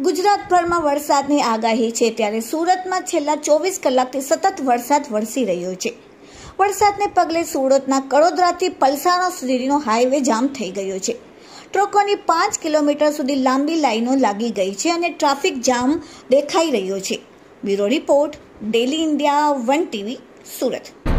ગુજરાતભરમાં વરસાદની આગાહી છે ત્યારે સુરતમાં છેલ્લા 24 કલાકથી સતત વરસાદ વરસી રહ્યો છે। વરસાદને પગલે સુરતના કડોદરાથી પલસાણા સુધીનો હાઈવે જામ થઈ ગયો છે। ટ્રકોની 5 કિલોમીટર સુધી લાંબી લાઈનો લાગી ગઈ છે અને ટ્રાફિક જામ દેખાઈ રહ્યો છે। Bureau report, Daily India 1 TV, Surat.